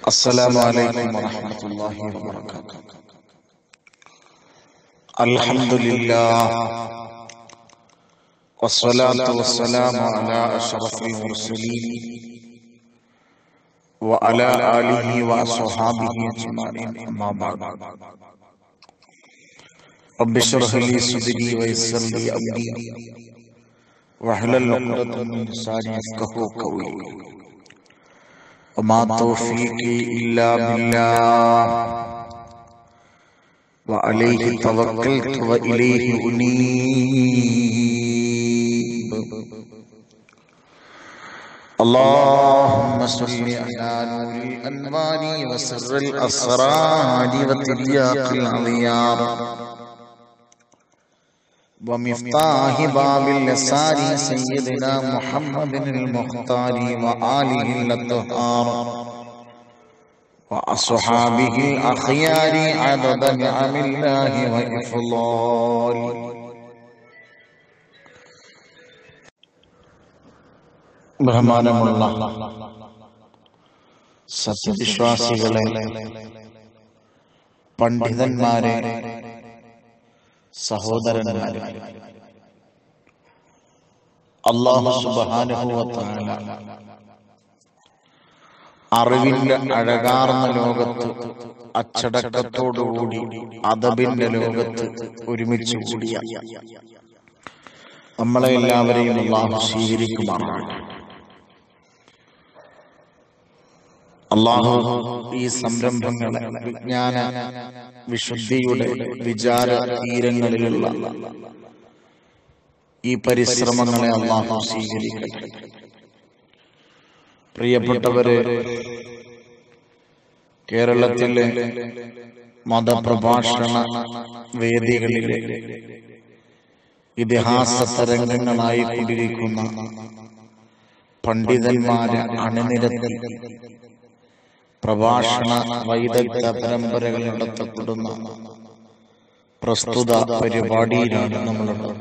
السلام عليكم ورحمة الله وبركاته. الحمد لله والصلاة والسلام على أشرف المرسلين وعلى آله وصحبه أجمعين. أما بعد، رب اشرح لي صدري ويسر لي أمري واحلل عقدة من لساني يفقهوا قولي. وما توفيقي إلا بالله وعليه توكلت وإليه أنيب. اللهم صل على نور الأنوار وسر الأسرار وترياق الأغيار ومفتاح باب اليسار سيدنا محمد المختار وآله الأطهار وأصحابه الأخيار عدد نعم الله وإفضاله. ബഹുമാനമുള്ള സത്യവിശ്വാസികളെ, പണ്ഡിതന്മാരെ, സഹോദരന്മാരെ, അല്ലാഹു സുബ്ഹാനഹു വ തആല അറിവിന്റെ അഴകാർന്ന ലോകത്ത് അച്ചടക്കത്തോടുകൂടി അദബിന്റെ ലോകത്ത് ഒരുമിച്ച് കൂടിയ നമ്മളെ എല്ലാവരെയും അല്ലാഹു സ്വീകരിക്കുമാറാകട്ടെ. അല്ലാഹു ഈ സംരംഭങ്ങളെ വിജ്ഞാന വിശുദ്ധിയുടെ വിചാര തീരങ്ങളിലുള്ള ഈ പരിശ്രമങ്ങളെ അല്ലാഹു സ്വീകരിക്കട്ടെ. പ്രിയപ്പെട്ടവരെ, കേരളത്തിലെ മതപ്രഭാഷണ വേദികളിലെ ഇതിഹാസ തരംഗങ്ങളായി കൊണ്ടിരിക്കുന്ന പണ്ഡിതന്മാരെ അണിനിരത്തി പ്രഭാഷണ വൈദഗ്ധ പരമ്പരകൾ നടത്തപ്പെടുന്ന പ്രസ്തുത പരിപാടിയിലാണ് നമ്മളുള്ളത്.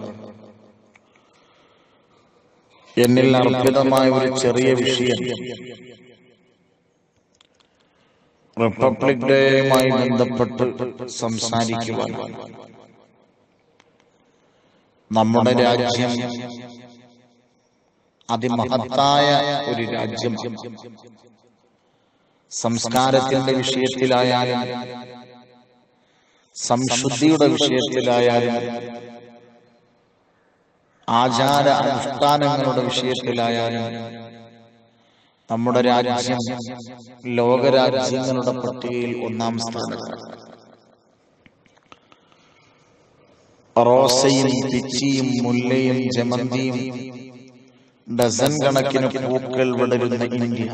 എന്നിൽ അർപ്പിതമായ ഒരു ചെറിയ വിഷയം റിപ്പബ്ലിക് ഡേയുമായി ബന്ധപ്പെട്ട് സംസാരിക്കുവാൻ. നമ്മുടെ രാജ്യം അതിമഹത്തായ ഒരു രാജ്യമാണ്. സംസ്കാരത്തിന്റെ വിഷയത്തിലായാലും സംശുദ്ധിയുടെ വിഷയത്തിലായാലും ആചാര അനുഷ്ഠാനങ്ങളുടെ വിഷയത്തിലായാലും നമ്മുടെ രാജ്യം ലോകരാജ്യങ്ങളുടെ പട്ടികയിൽ ഒന്നാം സ്ഥാനത്താണ്. റോസയും പിച്ചിയും മുല്ലയും ജമന്തിയും ഡസൻ കണക്കിന് പൂക്കൾ വിടരുന്ന ഇന്ത്യ,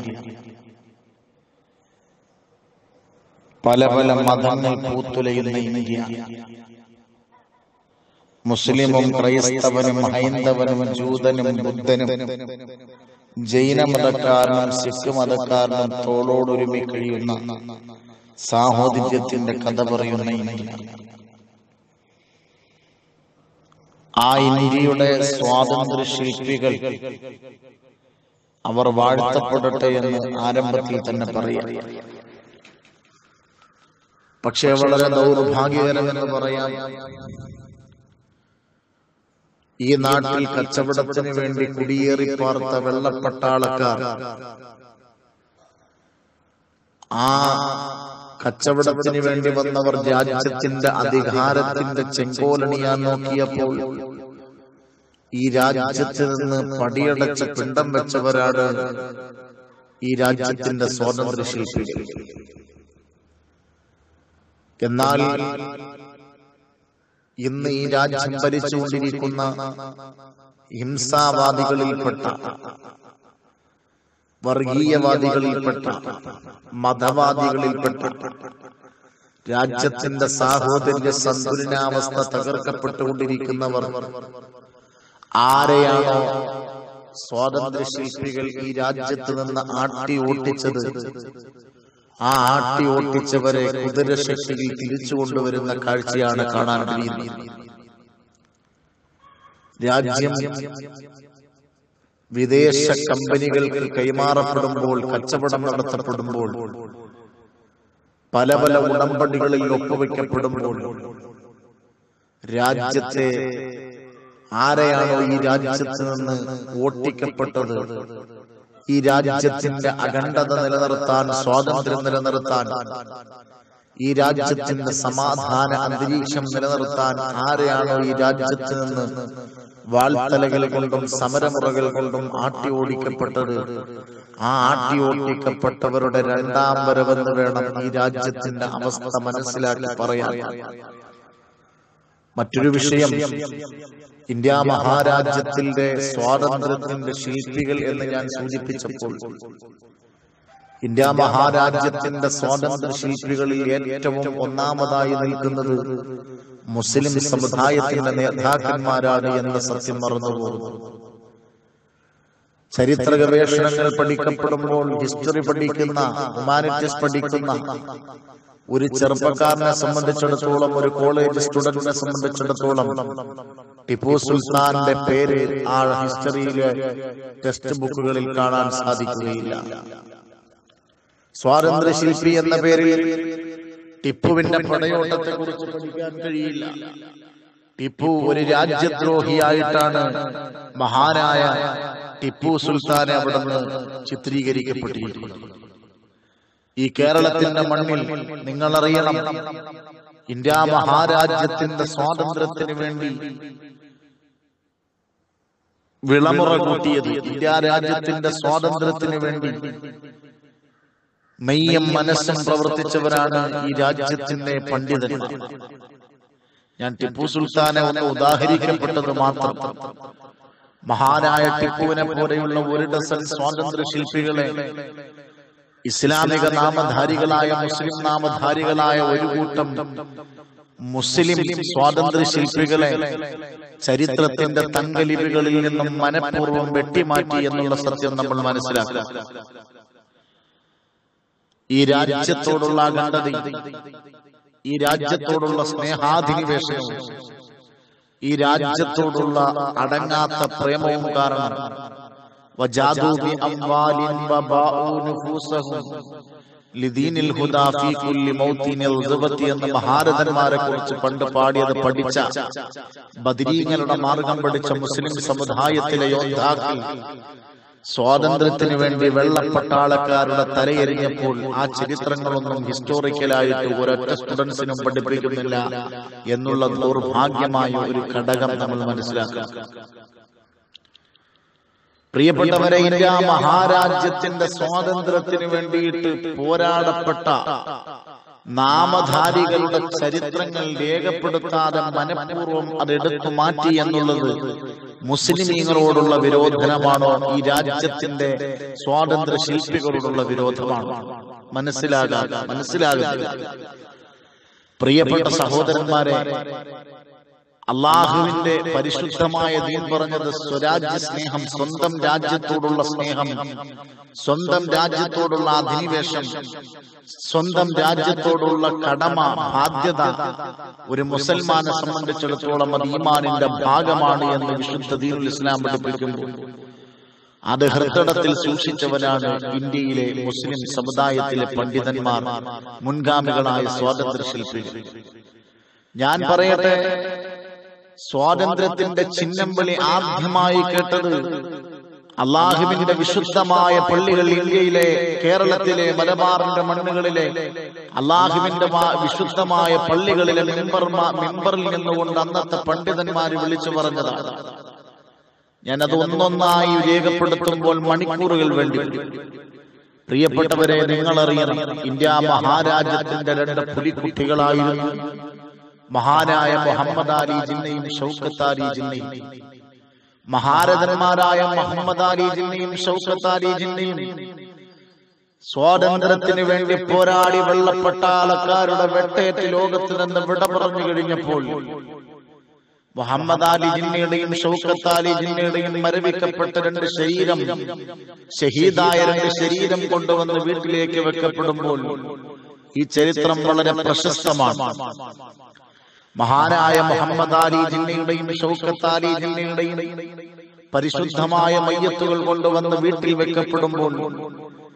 പല പല മതങ്ങൾ പൂത്തുലയുന്ന ഇന്ത്യ, മുസ്ലിമും ക്രൈസ്തവനും ഹൈന്ദവനും ജൂതനും ബുദ്ധനും ജൈനമതക്കാരനും സിഖ് മതക്കാരനും തോളോടൊരുമി കഴിയുന്ന സാഹോദര്യത്തിന്റെ കഥ പറയുന്ന ഇന്ത്യ. ആ ഇന്ത്യയുടെ സ്വാതന്ത്ര്യ ശില്പികൾ അവർ വാഴ്ത്തപ്പെടട്ടെ എന്ന് ആരംഭത്തിൽ തന്നെ പറയാം. പക്ഷേ വളരെ ദൗർഭാഗ്യകരമെന്ന് പറയാം, ഈ നാട്ടിൽ കച്ചവടത്തിന് വേണ്ടി കുടിയേറി പാർത്ത വെള്ളപ്പട്ടാളക്കാർ ആ കച്ചവടത്തിന് വേണ്ടി വന്നവർ രാജ്യത്തിന്റെ അധികാരത്തിന്റെ ചെങ്കോലണിയാൻ നോക്കിയപ്പോൾ ഈ രാജ്യത്ത് നിന്ന് പടിയടച്ച് പിണ്ടം വെച്ചവരാണ് ഈ രാജ്യത്തിന്റെ സ്വാതന്ത്ര്യ ശില്പികൾ. എന്നാൽ ഇന്ന് ഈ രാജ്യം ഭരിച്ചുകൊണ്ടിരിക്കുന്ന ഹിംസാവാദികളിൽപ്പെട്ട, വർഗീയവാദികളിൽപ്പെട്ട, മതവാദികളിൽപ്പെട്ട രാജ്യത്തിന്റെ സാഹോദര്യ സന്തുലനാവസ്ഥ തകർക്കപ്പെട്ടുകൊണ്ടിരിക്കുന്നവർ ആരെയാണോ സ്വാതന്ത്ര്യ ശില്പികൾ ഈ രാജ്യത്ത് നിന്ന് ആട്ടി ഓട്ടിച്ചത്, ആ ആട്ടി ഓട്ടിച്ചവരെ കുതിരശക്തിയിൽ തിരിച്ചു കൊണ്ടുവരുന്ന കാഴ്ചയാണ് കാണാൻ കഴിയുന്നത്. രാജ്യം വിദേശ കമ്പനികൾക്ക് കൈമാറപ്പെടുമ്പോൾ, കച്ചവടം നടത്തപ്പെടുമ്പോൾ പല പല ഉടമ്പടികളിൽ ഒപ്പുവെക്കപ്പെടുമ്പോൾ രാജ്യത്തെ ആരെയാണോ ഈ രാജ്യത്ത് നിന്ന് ഓട്ടിക്കപ്പെട്ടത്, ഈ രാജ്യത്തിന്റെ അഖണ്ഡത നിലനിർത്താൻ, സ്വാതന്ത്ര്യം നിലനിർത്താൻ, ഈ രാജ്യത്തിന്റെ സമാധാന അന്തരീക്ഷം നിലനിർത്താൻ ആരെയാണോ ഈ രാജ്യത്ത് നിന്ന് വാൾത്തലകൾ കൊണ്ടും സമരമുറകൾ കൊണ്ടും ആട്ടി ഓടിക്കപ്പെട്ടത്, ആ ആട്ടി ഓടിക്കപ്പെട്ടവരുടെ രണ്ടാം വരവെന്ന് വേണം ഈ രാജ്യത്തിന്റെ അവസ്ഥ മനസ്സിലാക്കി പറയാൻ. മറ്റൊരു വിഷയം, ഇന്ത്യ മഹാരാജ്യത്തിന്റെ സ്വാതന്ത്ര്യത്തിന്റെ ശില്പികൾ എന്ന് ഞാൻ സൂചിപ്പിച്ചപ്പോൾ, ഇന്ത്യ മഹാരാജ്യത്തിന്റെ സ്വാതന്ത്ര്യ ശില്പികളിൽ ഏറ്റവും ഒന്നാമതായി നിൽക്കുന്നത് മുസ്ലിം സമുദായത്തിന്റെ നേതാക്കന്മാരാണ് എന്ന സത്യം മറന്നുപോകുന്നു. ചരിത്ര ഗവേഷണങ്ങൾ പഠിക്കപ്പെടുമ്പോൾ, ഹിസ്റ്ററി പഠിക്കുന്ന, ഹ്യൂമാനിറ്റീസ് പഠിക്കുന്ന ഒരു ചെറുപ്പക്കാരനെ സംബന്ധിച്ചിടത്തോളം, ഒരു കോളേജ് സ്റ്റുഡന്റിനെ സംബന്ധിച്ചിടത്തോളം ടിപ്പു സുൽത്താന്റെ പേര് ആ ഹിസ്റ്ററിയിലെ ടെക്സ്റ്റ് ബുക്കുകളിൽ കാണാൻ സാധിക്കുകയില്ല. സ്വാതന്ത്ര്യ ശില്പി എന്ന പേരിൽ ടിപ്പുവിന്റെ പടയോട്ടത്തെ കുറിച്ച് പഠിക്കാൻ കഴിയില്ല. ടിപ്പു ഒരു രാജ്യദ്രോഹിയായിട്ടാണ് മഹാനായ ടിപ്പു സുൽത്താനെ അവിടെ നിന്ന് ചിത്രീകരിക്കപ്പെട്ടിരിക്കുന്നത്. ഈ കേരളത്തിന്റെ മണ്ണിൽ നിങ്ങളറിയണം, ഇന്ത്യ മഹാരാജ്യത്തിന്റെ സ്വാതന്ത്ര്യത്തിന് വേണ്ടി വിളമുറ കൂട്ടിയത്, ഇന്ത്യ രാജ്യത്തിന്റെ സ്വാതന്ത്ര്യത്തിന് വേണ്ടി മെയ്യും മനസ്സും പ്രവർത്തിച്ചവരാണ് ഈ രാജ്യത്തിന്റെ പണ്ഡിതന്മാർ. ഞാൻ ടിപ്പു സുൽത്താനെ ഒന്ന് ഉദാഹരിക്കപ്പെട്ടത് മാത്രം. മഹാനായ ടിപ്പുവിനെ പോലെയുള്ള ഒരു ഡസൻ സ്വാതന്ത്ര്യ ശില്പികളെ, ഇസ്ലാമിക നാമധാരികളായ, മുസ്ലിം നാമധാരികളായ ഒരു കൂട്ടം മുസ്ലിം സ്വാതന്ത്ര്യ ശില്പികളെ ചരിത്രത്തിന്റെ തങ്കലിപികളിൽ നിന്നും മനഃപൂർവ്വം വെട്ടിമാറ്റി എന്നുള്ള സത്യം നമ്മൾ മനസ്സിലാക്കുക. ഈ രാജ്യത്തോടുള്ള അഖണ്ഡതയും, ഈ രാജ്യത്തോടുള്ള സ്നേഹാധിനിവേശനവും, ഈ രാജ്യത്തോടുള്ള അടങ്ങാത്ത പ്രേമവും കാരണം എന്ന മഹാരഥന്മാരെ കുറിച്ച് പണ്ട് പാടിയത് പഠിച്ച, ബദരീങ്ങളുടെ മാർഗം പഠിച്ച മുസ്ലിം സമുദായത്തിലെ യോദ്ധാക്കൾ സ്വാതന്ത്ര്യത്തിന് വേണ്ടി വെള്ളപ്പട്ടാളക്കാരുടെ തലയെറിഞ്ഞപ്പോൾ ആ ചരിത്രങ്ങളൊന്നും ഹിസ്റ്റോറിക്കലായിട്ട് ഒരൊറ്റ സ്റ്റുഡൻസിനും പഠിപ്പിക്കുന്നില്ല എന്നുള്ള ദൗർഭാഗ്യമായ ഒരു ഘടകം നമ്മൾ മനസ്സിലാക്കുക. പ്രിയപ്പെട്ടവരെ, ഇന്ത്യ മഹാരാജ്യത്തിന്റെ സ്വാതന്ത്ര്യത്തിന് വേണ്ടിയിട്ട് പോരാടപ്പെട്ട നാമധാരികളുടെ ചരിത്രങ്ങൾ രേഖപ്പെടുത്താതെ മനഃപൂർവ്വം അതെടുത്തു മാറ്റി എന്നുള്ളത് മുസ്ലിമീങ്ങളോടുള്ള വിരോധനമാണോ, ഈ രാജ്യത്തിന്റെ സ്വാതന്ത്ര്യ ശില്പികളോടുള്ള വിരോധമാണോ? മനസ്സിലാകുക. പ്രിയപ്പെട്ട സഹോദരന്മാരെ, അള്ളാഹുവിന്റെ പരിശുദ്ധമായ ദീൻ പറഞ്ഞത് സ്വരാജ്യ സ്നേഹം, സ്വന്തം രാജ്യത്തോടുള്ള സ്നേഹം, സ്വന്തം രാജ്യത്തോടുള്ള അധിനിവേശം, സ്വന്തം രാജ്യത്തോടുള്ള കടമ, ബാധ്യത ഒരു മുസൽമാനെ സംബന്ധിച്ചിടത്തോളം അത് ഈമാനിന്റെ ഭാഗമാണ് എന്ന് വിശുദ്ധ ദീനുൽ ഇസ്ലാം പഠിപ്പിക്കുന്നു. അത് ഹൃദയത്തിൽ സൂക്ഷിച്ചവരാണ് ഇന്ത്യയിലെ മുസ്ലിം സമുദായത്തിലെ പണ്ഡിതന്മാർ, മുൻഗാമികളായ സ്വാതന്ത്ര്യ ശില്പികൾ. ഞാൻ പറയട്ടെ, സ്വാതന്ത്ര്യത്തിന്റെ ചിഹ്നം വിളി ആദ്യമായി കേട്ടത് അള്ളാഹുവിന്റെ വിശുദ്ധമായ പള്ളികൾ, ഇന്ത്യയിലെ, കേരളത്തിലെ, മലബാറിന്റെ മണ്ണുകളിലെ അള്ളാഹുവിന്റെ വിശുദ്ധമായ പള്ളികളിലെ മിമ്പറിൽ നിന്നുകൊണ്ട് അന്നത്തെ പണ്ഡിതന്മാര് വിളിച്ചു പറഞ്ഞതാണ്. ഞാനത് ഒന്നൊന്നായി രേഖപ്പെടുത്തുമ്പോൾ മണിക്കൂറുകൾ വേണ്ടി. പ്രിയപ്പെട്ടവരെ, നിങ്ങളറിയണം, ഇന്ത്യ മഹാരാജ്യത്തിന്റെ രണ്ട് പുലിക്കുട്ടികളായിരുന്നു മഹാനായ മുഹമ്മദ് അലി ജിന്നയും ഷൗക്കത്ത് അലി ജിന്നയും. മഹാരഥന്മാരായ മുഹമ്മദ് അലി ജിന്നയും ഷൗക്കത്ത് അലി ജിന്നയും സ്വാതന്ത്ര്യത്തിന് വേണ്ടി പോരാടി വെള്ളപ്പട്ടാളക്കാരുടെ വെട്ടേറ്റ് ലോകത്ത് നിന്ന് വിട പറഞ്ഞു കഴിഞ്ഞപ്പോൾ മുഹമ്മദ് അലി ജിന്നയുടെയും ഷൗക്കത്ത് അലി ജിന്നയുടെയും മരവിക്കപ്പെട്ട രണ്ട് ശരീരം, ഷഹീദായ രണ്ട് ശരീരം കൊണ്ടുവന്ന് വീട്ടിലേക്ക് വെക്കപ്പെടുമ്പോൾ ഈ ചരിത്രം വളരെ പ്രശസ്തമാണ്. മഹാനായ മുഹമ്മദ് അലി ജിന്നയുടെയും ഷൗക്കത്ത് അലി ജിന്നയുടെയും പരിശുദ്ധമായ മയ്യത്തുകൾ കൊണ്ടുവന്ന് വീട്ടിൽ വെക്കപ്പെടുമ്പോൾ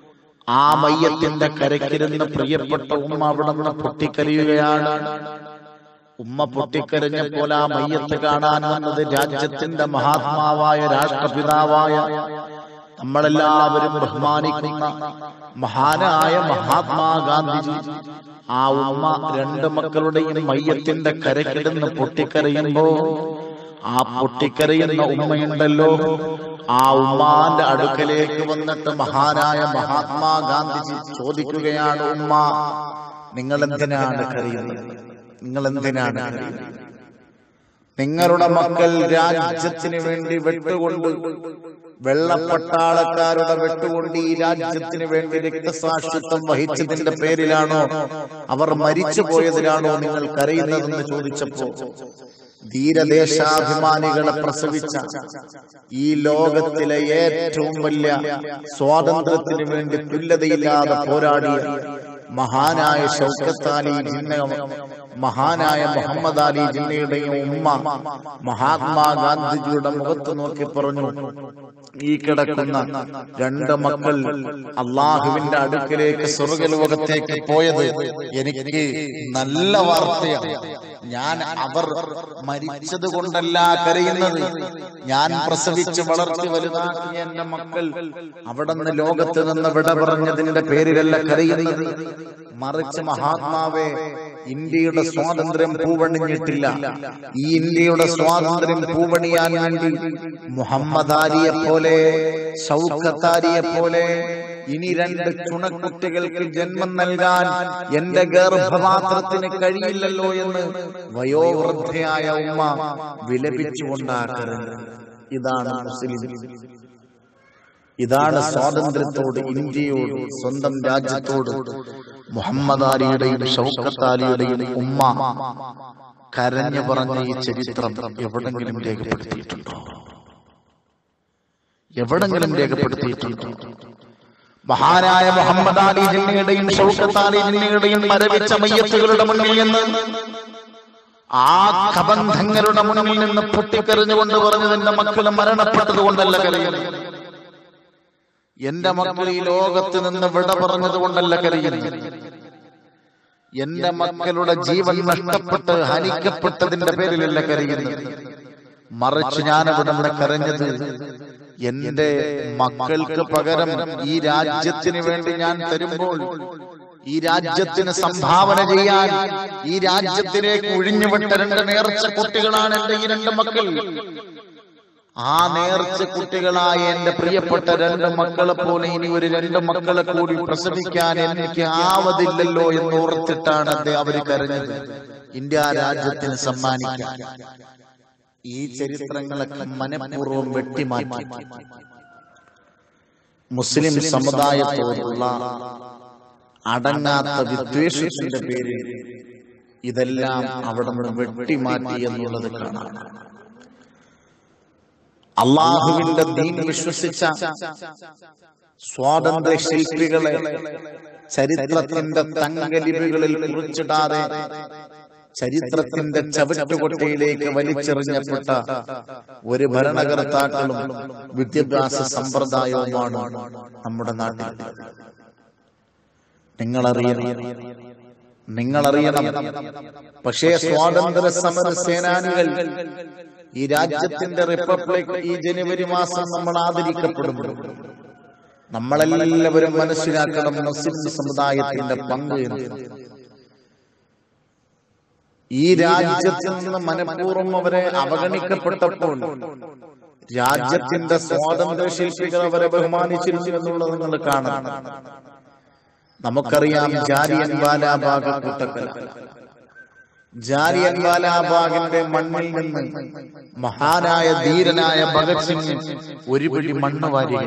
ആ മയ്യത്തിന്റെ കരക്കിരുന്ന് പ്രിയപ്പെട്ട ഉമ്മ അവിടെ നിന്ന് പൊട്ടിക്കരയുകയാണ്. ഉമ്മ പൊട്ടിക്കരഞ്ഞപ്പോൾ ആ മയ്യത്ത് കാണാൻ വന്നത് രാജ്യത്തിന്റെ മഹാത്മാവായ രാഷ്ട്രപിതാവായ നമ്മളെല്ലാവരും ബഹുമാനിക്കുന്ന മഹാനായ മഹാത്മാഗാന്ധിജി. ആ ഉമ്മ രണ്ട് മക്കളുടെയും മയ്യത്തിന്റെ കരക്കിരുന്ന് പൊട്ടിക്കരയുമ്പോ ആ പൊട്ടിക്കരയുന്ന ഉമ്മയുണ്ടല്ലോ, ആ ഉമ്മാന്റെ അടുക്കലേക്ക് വന്നിട്ട് മഹാനായ മഹാത്മാഗാന്ധിജി ചോദിക്കുകയാണ്, ഉമ്മ നിങ്ങൾ എന്തിനാണ് കരയുന്നത്? നിങ്ങൾ എന്തിനാണ് കരയുന്നത്? നിങ്ങളുടെ മക്കൾ രാജ്യത്തിന് വേണ്ടി വെട്ടുകൊണ്ട്, വെള്ളപ്പട്ടാളക്കാരുടെ വെട്ടുകൊണ്ട് ഈ രാജ്യത്തിന് വേണ്ടി രക്തസാക്ഷിത്വം വഹിച്ചതിന്റെ പേരിലാണോ, അവർ മരിച്ചു പോയതിലാണോ നിങ്ങൾ കരയുന്നതെന്ന് ചോദിച്ചപ്പോ ധീരദേശാഭിമാനികളെ പ്രസവിച്ച ഈ ലോകത്തിലെ ഏറ്റവും വലിയ സ്വാതന്ത്ര്യത്തിന് വേണ്ടി തുല്യതയില്ലാതെ പോരാടിയ മഹാനായ ഷൗക്കത്ത് അലി ജിന്ന, മഹാനായ മുഹമ്മദ് അലി ജിന്നയുടെയും ഉമ്മ മഹാത്മാഗാന്ധിജിയുടെ മുഖത്ത് നോക്കി പറഞ്ഞു, ഈ കിടക്കുന്ന രണ്ട് മക്കൾ അള്ളാഹുവിന്റെ അടുക്കലേക്ക് സ്വർഗലോകത്തേക്ക് പോയത് എനിക്ക് നല്ല വാർത്തയാണ്. ഞാൻ അവർ മരിച്ചത് കൊണ്ടല്ല കരയുന്നത്, ഞാൻ പ്രസവിച്ച് വളർത്തി വലുതാക്കിയ എന്റെ മക്കൾ അവിടെ നിന്ന് ലോകത്ത് നിന്ന് വിട പറഞ്ഞതിന്റെ പേരിലല്ല കരയുന്നത്. മറിച്ച് മഹാത്മാവേ, ഇന്ത്യയുടെ സ്വാതന്ത്ര്യം പൂവണിഞ്ഞിട്ടില്ല. ഈ ഇന്ത്യയുടെ സ്വാതന്ത്ര്യം പൂവണിയാൻ വേണ്ടി മുഹമ്മദ് അലിയെ പോലെ, ഷൗക്കത്ത് അലിയെ പോലെ ഇനി രണ്ട് ചുണക്കുട്ടികൾക്ക് ജന്മം നൽകാൻ എന്റെ ഗർഭപാത്രത്തിന് കഴിയില്ലല്ലോ എന്ന് വയോവൃദ്ധയായ ഉമ്മ വിലപിച്ചുകൊണ്ടാക്കരുത്. ഇതാണ് മുസ്ലിം, ഇതാണ് സ്വാതന്ത്ര്യത്തോട്, ഇന്ത്യയോട്, സ്വന്തം രാജ്യത്തോട് മുഹമ്മദ് അലിയുടെയും ഷൗക്കത്ത് അലിയുടെയും ഉമ്മ കരഞ്ഞു പറഞ്ഞ ഈ ചരിത്രം എവിടെങ്കിലും രേഖപ്പെടുത്തിയിട്ടുണ്ടോ? എവിടെങ്കിലും രേഖപ്പെടുത്തിയിട്ടുണ്ടോ? മഹാനായ മുഹമ്മദ് അലി ജിന്നയുടെയും ഷൗക്കത്ത് അലി ജിന്നയുടെയും മരവിച്ച മയ്യത്തുകളുടെ മുന്നിൽ നിന്ന്, ആ കബന്ധങ്ങളുടെ മുന്നിൽ നിന്ന് പൊട്ടിക്കരഞ്ഞുകൊണ്ട് പറഞ്ഞത്, എന്റെ മക്കൾ മരണപ്പെട്ടത് കൊണ്ടല്ല കരയുന്നത്, എന്റെ മക്കൾ ഈ ലോകത്ത് നിന്ന് വിട പറഞ്ഞത് കൊണ്ടല്ല കരയുന്നത്, എന്റെ മക്കളുടെ ജീവൻ നഷ്ടപ്പെട്ട് ഹനിക്കപ്പെട്ടതിന്റെ പേരിലല്ല കരയുന്നത്, മറിച്ച് ഞാൻ അവിടെ നിന്ന് കരഞ്ഞത് എന്റെ മക്കൾക്ക് പകരം ഈ രാജ്യത്തിന് വേണ്ടി ഞാൻ തരുമ്പോൾ, ഈ രാജ്യത്തിന് സംഭാവന ചെയ്യാൻ ഈ രാജ്യത്തിലേക്ക് ഒഴിഞ്ഞുവിട്ട രണ്ട് നേർച്ച കുട്ടികളാണ് എന്റെ ഈ രണ്ട് മക്കൾ. ആ നേർച്ച കുട്ടികളായ എന്റെ പ്രിയപ്പെട്ട രണ്ട് മക്കളെ പോലെ ഇനി ഒരു രണ്ട് മക്കളെ കൂടി പ്രസവിക്കാൻ എനിക്ക് ആവതില്ലല്ലോ എന്ന് ഓർത്തിട്ടാണ് അവര് കരഞ്ഞത്, ഇന്ത്യ രാജ്യത്തിന് സമ്മാനിക്കാൻ. ഈ ചരിത്രങ്ങളൊക്കെ മനഃപൂർവ്വം വെട്ടിമാറ്റി മുസ്ലിം സമുദായത്തോടുള്ള അടങ്ങാത്ത വിദ്വേഷത്തിന്റെ പേരിൽ ഇതെല്ലാം അവിടെ നിന്ന് വെട്ടിമാറ്റി എന്നുള്ളത് കാണാം. അള്ളാഹുവിന്റെ ദീൻ വിശ്വസിച്ച സ്വാതന്ത്ര്യ ശില്പികളെ ചരിത്രത്തിന്റെ തങ്കലിപികളിൽ കുറിച്ചിടാതെ ചരിത്രത്തിന്റെ ചവറ്റുകൊട്ടയിലേക്ക് വലിച്ചെറിഞ്ഞപ്പെട്ട ഒരു ഭരണകർത്താക്കളും വിദ്യാഭ്യാസ സമ്പ്രദായവുമാണ് നമ്മുടെ നാട്ടിൽ. നിങ്ങളറിയണം. പക്ഷേ സ്വാതന്ത്ര്യ സമര സേനാനികൾ, ഈ രാജ്യത്തിന്റെ റിപ്പബ്ലിക് ഈ ജനുവരി മാസം നമ്മൾ ആദരിക്കപ്പെടുമ്പോൾ നമ്മളെല്ലാവരും മനസ്സിലാക്കണം മുസ്ലിം സമുദായത്തിന്റെ പങ്ക്. ഈ രാജ്യത്തിൽ നിന്ന് മനഃപൂർവ്വം അവരെ അവഗണിക്കപ്പെട്ടപ്പോൾ രാജ്യത്തിന്റെ സ്വാതന്ത്ര്യ ശില്പികൾ അവരെ ബഹുമാനിച്ചിരുന്നു എന്നുള്ളത് നിങ്ങൾ കാണാം. നമുക്കറിയാം ജാലിയൻ വാലാബാഗ് കൂട്ടക്കൊല. ജാലിയൻ വാലാബാഗിന്റെ മണ്ണിൽ നിന്ന് മഹാനായ ധീരനായ ഭഗത് സിംഗ് ഒരു പിടി മണ്ണ് വാരി.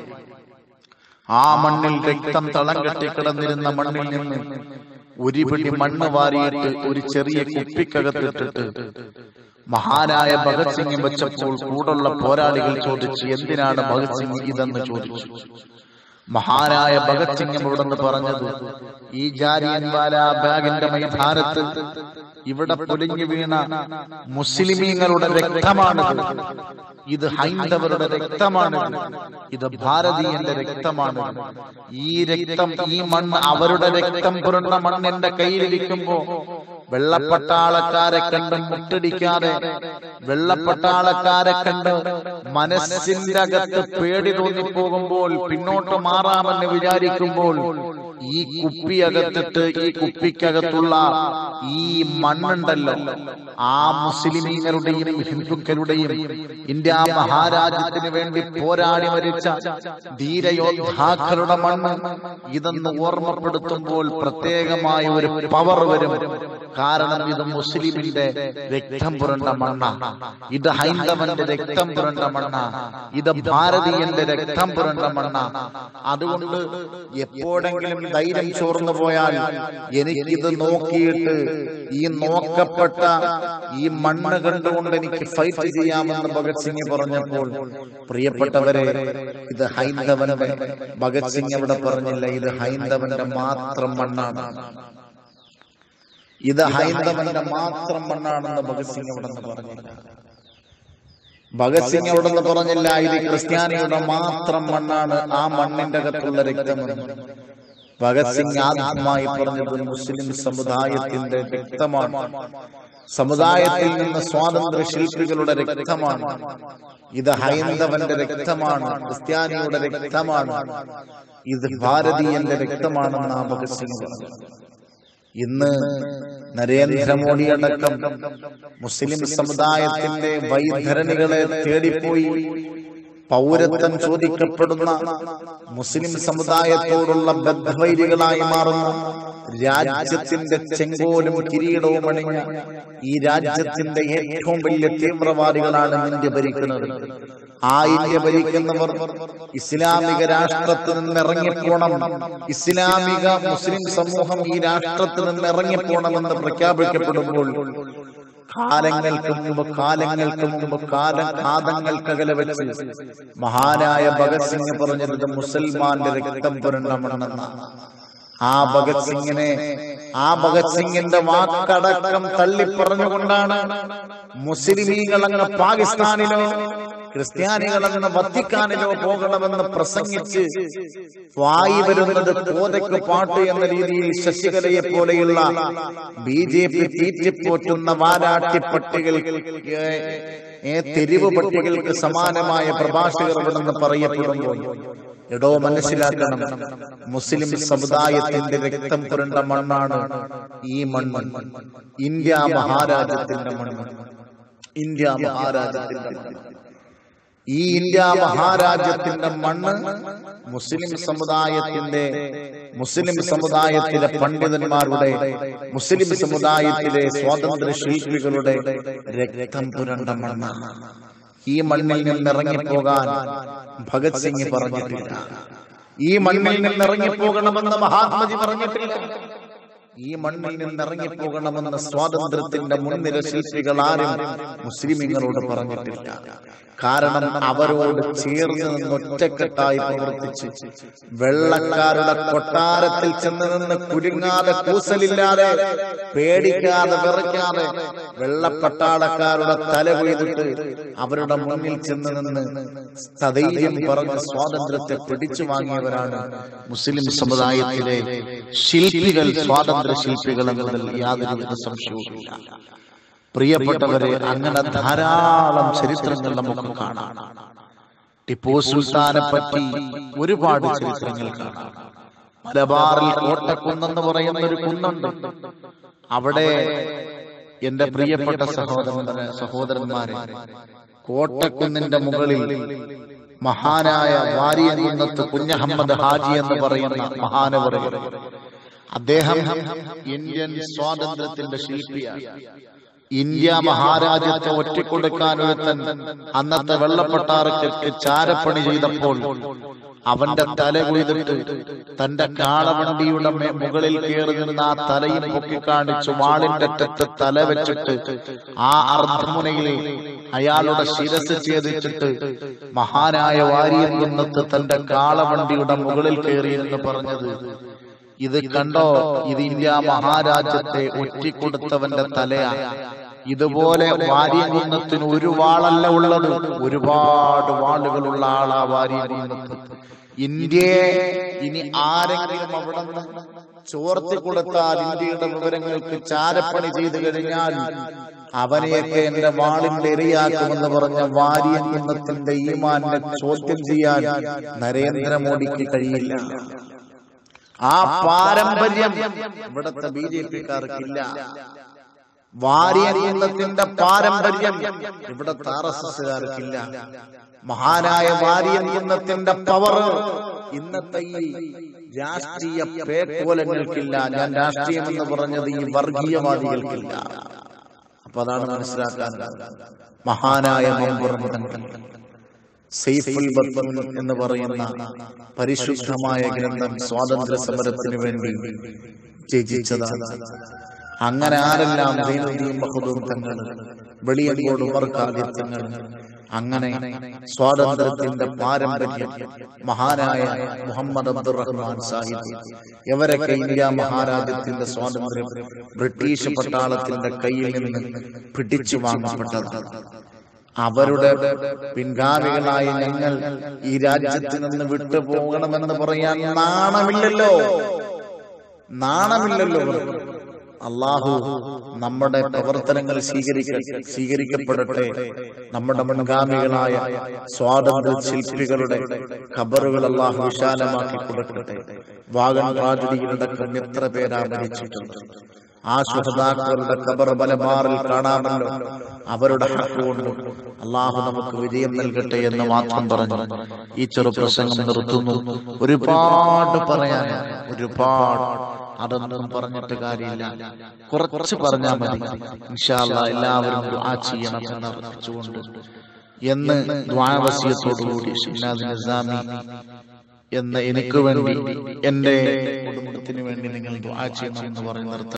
ആ മണ്ണിൽ രക്തം തളം കെട്ടിക്കിടന്നിരുന്ന മണ്ണിൽ നിന്ന് ഒരു പിടി മണ്ണ് വാരിയിട്ട് ഒരു ചെറിയ കുപ്പിക്കകത്തിട്ടിട്ട് മഹാനായ ഭഗത് സിംഗ് വെച്ചപ്പോൾ കൂടുള്ള പോരാളികൾ ചോദിച്ചു, എന്തിനാണ് ഭഗത് സിംഗ് ഇതെന്ന് ചോദിച്ചു. മഹാനായ ഭഗത് സിംഗ് ഇവിടുന്ന് പറഞ്ഞത്, ഈ ജാലിയൻവാല ബാഗിന്റെ മൈതാനത്ത് ഇവിടെ പൊലിഞ്ഞു വീണ മുസ്ലിമീങ്ങളുടെ രക്തമാണിത്, ഇത് ഹൈന്ദവരുടെ രക്തമാണിത്, ഇത് ഭാരതീയന്റെ രക്തമാണ്. ഈ രക്തം, ഈ മണ്ണ്, അവരുടെ രക്തം പുരണ്ട മണ്ണ് എന്റെ കയ്യിലിരിക്കുമ്പോ വെള്ളപ്പട്ടാളക്കാരെ കണ്ട് മുട്ടടിക്കാതെ, വെള്ളപ്പട്ടാളക്കാരെ കണ്ട് മനസ്സിന്റെ അകത്ത് പേടി തോന്നിപ്പോകുമ്പോൾ, പിന്നോട്ട് മാറാമെന്ന് വിചാരിക്കുമ്പോൾ, ഈ കുപ്പി അകത്തിട്ട് ഈ കുപ്പിക്കകത്തുള്ള ഈ മണ്ണുണ്ടല്ലോ, ആ മുസ്ലിമീങ്ങളുടെയും ഹിന്ദുക്കളുടെയും ഇന്ത്യ മഹാരാജ്യത്തിന് വേണ്ടി പോരാടി മരിച്ച ധീരയോദ്ധാക്കളുടെ മണ്ണ്, ഇതെന്ന് ഓർമ്മപ്പെടുത്തുമ്പോൾ പ്രത്യേകമായ ഒരു പവർ വരും. കാരണം ഇത് മുസ്ലിമിന്റെ രക്തം പുരണ്ട മണ്ണ, ഇത് ഹൈന്ദവന്റെ രക്തം പുരണ്ട മണ്ണ, ഇത് ഭാരതീയന്റെ രക്തം പുരണ്ട മണ്ണ. അതുകൊണ്ട് എപ്പോഴെങ്കിലും ധൈര്യം ചോർന്നു പോയാൽ എനിക്കിത് നോക്കിയിട്ട് ഈ നോക്കപ്പെട്ട ഈ മണ്ണ് കണ്ടുകൊണ്ട് എനിക്ക് ഫൈറ്റ് ചെയ്യാമെന്ന് ഭഗത് സിംഗ് പറഞ്ഞപ്പോൾ, പ്രിയപ്പെട്ടവരെ, ഇത് ഹൈന്ദവന്റെ, ഭഗത് സിംഗ് അവിടെ പറഞ്ഞില്ല, ഇത് ഹൈന്ദവന്റെ മാത്രം മണ്ണാണ്, ഇത് ഹൈന്ദവന്റെ മാത്രം മണ്ണാണെന്ന് ഭഗത് സിംഗ് അവിടെ നിന്ന് പറഞ്ഞില്ല. ഭഗത് സിംഗ് അവിടെ നിന്ന് പറഞ്ഞില്ല, ഇത് ക്രിസ്ത്യാനിയുടെ മാത്രം മണ്ണാണ്, ആ മണ്ണിന്റെ അകത്തുള്ള രക്തമെന്ന്. ഭഗത് സിംഗ് ആദ്യമായി പറഞ്ഞത് മുസ്ലിം സമുദായത്തിന്റെ രക്തമാണ്, സമുദായത്തിൽ നിന്ന് സ്വാതന്ത്ര്യ ശില്പികളുടെ രക്തമാണ്, ഇത് ഹൈന്ദവന്റെ രക്തമാണ്, ക്രിസ്ത്യാനിയുടെ രക്തമാണ്, ഇത് ഭാരതീയന്റെ രക്തമാണെന്ന് ആ ഭഗത് സിംഗ് പറഞ്ഞു. ഇന്ന് നരേന്ദ്രമോദി അടക്കം മുസ്ലിം സമുദായത്തിന്റെ വൈധരണികളെ തേടിപ്പോയി പൗരത്വം ചോദിക്കപ്പെടുന്ന, മുസ്ലിം സമുദായത്തോടുള്ള ബദ്ധവൈരികളായി മാറുന്ന, രാജ്യത്തിന്റെ ചെങ്കോലും കിരീടവും അണിഞ്ഞ ഈ രാജ്യത്തിന്റെ ഏറ്റവും വലിയ തീവ്രവാദികളാണ് ഇന്ത്യ ഭരിക്കുന്നത്. ആ ഇന്ത്യ ഭരിക്കുന്നവർ ഇസ്ലാമിക രാഷ്ട്രത്തിൽ നിന്ന് ഇറങ്ങിപ്പോണം, ഇസ്ലാമിക മുസ്ലിം സമൂഹം ഈ രാഷ്ട്രത്തിൽ നിന്ന് ഇറങ്ങിപ്പോണമെന്ന് പ്രഖ്യാപിക്കപ്പെടുമ്പോൾ കാലങ്ങൾക്ക് മുമ്പ് കാതങ്ങൾക്കകലെ വെച്ച് മഹാനായ ഭഗത് സിംഗ് പറഞ്ഞത് മുസൽമാന്റെ രക്തം പുരണ്ട മണ്ണെന്ന. ആ ഭഗത് സിംഗിന്റെ വാക്കടക്കം തള്ളിപ്പറഞ്ഞുകൊണ്ടാണ് മുസ്ലിമീങ്ങളങ്ങ് പാകിസ്ഥാനിലോ ക്രിസ്ത്യാനികളെന്ന് വത്തിക്കാനിലോ പോകണമെന്ന് പ്രസംഗിച്ച് വായി വരുന്നത് കോതയ്ക്ക് പാട്ട് എന്ന രീതിയിൽ ശശികലയെ പോലെയുള്ള BJP തീറ്റിപ്പോറ്റുന്ന വാരാട്ടിപ്പട്ടികൾ, തെരുവ് പട്ടികൾക്ക് സമാനമായ പ്രഭാഷകർ ഇവിടെന്ന് പറയപ്പെടുമ്പോൾ, എടോ മനസ്സിലാക്കണം, മുസ്ലിം സമുദായത്തിന്റെ രക്തം പുരണ്ട മണ്ണാണ് ഈ മണ്ണ്, ഇന്ത്യ മഹാരാജ്യത്തിന്റെ മണ്ണ്, ഇന്ത്യ മഹാരാജ്യത്തിന്റെ മണ്ണ്. ഈ ഇന്ത്യ മഹാരാജ്യത്തിന്റെ മണ്ണ് മുസ്ലിം സമുദായത്തിലെ പണ്ഡിതന്മാരുടെ, മുസ്ലിം സമുദായത്തിലെ സ്വാതന്ത്ര്യ ശില്പികളുടെ രക്തം പുരണ്ട മണ്ണാണ്. ഈ മണ്ണിൽ നിന്നിറങ്ങിപ്പോകാൻ ഭഗത് സിംഗ് പറഞ്ഞിട്ടില്ല, ഈ മണ്ണിൽ നിന്നിറങ്ങിപ്പോകണമെന്ന് മഹാത്മജി പറഞ്ഞിട്ടില്ല, ഈ മണ്ണിൽ നിന്നിറങ്ങിപ്പോകണമെന്ന് സ്വാതന്ത്ര്യത്തിന്റെ മുൻനിര ശില്പികൾ ആരും മുസ്ലിമീങ്ങളോട് പറഞ്ഞിട്ടില്ല. കാരണം അവരോട് ചേർന്ന് നിന്ന് ഒറ്റക്കെട്ടായി പ്രവർത്തിച്ച് വെള്ളക്കാരുടെ കൊട്ടാരത്തിൽ ചെന്ന് നിന്ന് കുലുങ്ങാതെ, കൂസലില്ലാതെ, പേടിക്കാതെ, വിറയ്ക്കാതെ വെള്ളപ്പട്ടാളക്കാരുടെ തല കൊയ്തിട്ട് അവരുടെ മുന്നിൽ ചെന്ന് നിന്ന് സ്ഥൈര്യം പറഞ്ഞ് സ്വാതന്ത്ര്യത്തെ പിടിച്ചു വാങ്ങിയവരാണ് മുസ്ലിം സമുദായത്തിലെ ശില്പികൾ, സ്വാതന്ത്ര്യ ശില്പികൾ എന്നതിൽ യാതൊരു സംശയവുമില്ല. പ്രിയപ്പെട്ടവരെ, അങ്ങനെ ധാരാളം ചരിത്രങ്ങൾ നമുക്ക് കാണാം. ടിപ്പു സുൽത്താനെ പറ്റി ഒരുപാട് ചരിത്രങ്ങൾ കാണാം. മലബാറിൽ കോട്ടക്കുന്നെന്ന് പറയുന്ന ഒരു കുന്നുണ്ട്. അവിടെ എന്റെ പ്രിയപ്പെട്ട സഹോദരന്മാരെ, കോട്ടക്കുന്നിന്റെ മുകളിൽ മഹാനായ വാരിയകുന്നത്ത് കുഞ്ഞഹമ്മദ് ഹാജി എന്ന് പറയുന്ന മഹാനവറുകൾ, അദ്ദേഹം ഇന്ത്യൻ സ്വാതന്ത്ര്യത്തിന്റെ ശില്പിയാണ്. ഇന്ത്യ മഹാരാജ്യത്തെ ഒറ്റക്കൊടുക്കാൻ ഒരുത്തൻ അന്നത്തെ വെള്ളപ്പട്ടാളക്കാർക്ക് ചാരപ്പണി ചെയ്തപ്പോൾ അവന്റെ തല കൊയ്തിട്ട് തന്റെ കാളവണ്ടിയുടെ മുകളിൽ കയറി നിന്ന് ആ തലയും പൊക്കിക്കാണിച്ചു വാളിന്റെ അറ്റത്ത് തല വെച്ചിട്ട് ആ അർദ്ധമുനയിൽ അയാളുടെ ശിരസ് ഛേദിച്ചിട്ട് മഹാനായ വാരിയൻ കുന്നത്ത് തന്റെ കാളവണ്ടിയുടെ മുകളിൽ കയറിയെന്ന് പറഞ്ഞത്, ഇത് കണ്ടോ, ഇത് ഇന്ത്യ മഹാരാജ്യത്തെ ഒറ്റിക്കൊടുത്തവന്റെ തലയാണ്. ഇതുപോലെ വാരിയൻ കുന്നത്തിന് ഒരു വാളല്ല ഉള്ളത്, ഒരുപാട് വാളുകളുള്ള ആളാ വാരിയൻ കുന്നത്ത്. ഇന്ത്യയെ ഇനി ആരെങ്കിലും അവിടെ നിന്ന് ചോർത്തി കൊടുത്താൽ, ഇന്ത്യയുടെ വിവരങ്ങൾക്ക് ചാരപ്പണി ചെയ്തു കഴിഞ്ഞാൽ അവനെയൊക്കെ എന്റെ വാളിന്റെ ഇരയാക്കുമെന്ന് പറഞ്ഞ വാരിയൻ കുന്നത്തിന്റെ ഈമാനെ ചോദ്യം ചെയ്യാൻ നരേന്ദ്രമോദിക്ക് കഴിയില്ല. ആ പാരമ്പര്യം ഇവിടുത്തെ BJP-ക്കാർക്കില്ല. വാരിയൻ കുന്നത്തിന്റെ പാരമ്പര്യം ഇവിടുത്തെ RSS-കാർക്കില്ല. മഹാനായ വാരിയൻ കുന്നത്തിന്റെ പവർ ഇന്നത്തെ ഈ രാഷ്ട്രീയ പേക്കോലങ്ങൾക്കില്ല. ഞാൻ രാഷ്ട്രീയം എന്ന് പറഞ്ഞത് ഈ വർഗീയവാദികൾക്കില്ല. അപ്പൊ അതാണ് മനസ്സിലാക്കാൻ. മഹാനായ സൈഫുൽ ബത്ൻ എന്ന് പറയുന്ന പരിശുദ്ധമായ ഗ്രന്ഥം സ്വാതന്ത്ര്യ സമരത്തിന് വേണ്ടി രചിച്ചതാണ്. അങ്ങനെ ആരെല്ലാം സൈനുദ്ദീൻ മഖ്ദൂം തങ്ങൾ, വെളിയങ്കോട് ഉമർ ഖാദിർ തങ്ങൾ, അങ്ങനെ സ്വാതന്ത്ര്യത്തിന്റെ പാരമ്പര്യം മഹാനായ മുഹമ്മദ് അബ്ദുറഹ്മാൻ സാഹിബ്, ഇവരൊക്കെ ഇന്ത്യ മഹാരാജ്യത്തിന്റെ സ്വാതന്ത്ര്യം ബ്രിട്ടീഷ് പട്ടാളത്തിന്റെ കയ്യിൽ നിന്ന് പിടിച്ചു വാങ്ങപ്പെട്ടതാണ്. അവരുടെ പിൻഗാമികളായ ഞങ്ങൾ ഈ രാജ്യത്ത് നിന്ന് വിട്ടുപോകണമെന്ന് പറയാൻ നാണമില്ലല്ലോ. അള്ളാഹു നമ്മുടെ പ്രവർത്തനങ്ങൾ സ്വീകരിക്കപ്പെടട്ടെ. നമ്മുടെ മുൻഗാമികളായ സ്വാതന്ത്ര്യ ശില്പികളുടെ ഖബറുകൾ അള്ളാഹു വിശാലമാക്കി കൊടുക്കട്ടെ. വാഗൺ ട്രാജഡിയിലടക്കം എത്ര പേരാ മരിച്ചിട്ടുണ്ട്. ആ ശുഹദാക്കളുടെ ഖബർ മലബാറിൽ കാണാമല്ലോ. അവരുടെ ഹഖ് കൊണ്ട് അള്ളാഹു നമുക്ക് വിജയം നൽകട്ടെ എന്ന് മാത്രം പറഞ്ഞു ഈ ചെറു പ്രസംഗം നിർത്തുന്നു. ഒരുപാട് പറയാനാണ്, ഒരുപാട്. അതൊന്നും പറഞ്ഞിട്ട് കാര്യമില്ല, കുറച്ച് പറഞ്ഞാൽ മതി. ഇൻഷാ അല്ലാഹ് എല്ലാവരും ദുആ ചെയ്യണം എന്നറിയിച്ചുകൊണ്ട് എന്ന് ദുആവസിയത്തോടുകൂടി ഷിനാദ് നിസാമി എന്ന എനിക്ക് വേണ്ടി, എന്റെ കുടുംബത്തിന് വേണ്ടി നിങ്ങൾ ദുആ ചെയ്യണം എന്ന് പറഞ്ഞ് നിർത്തുന്നു.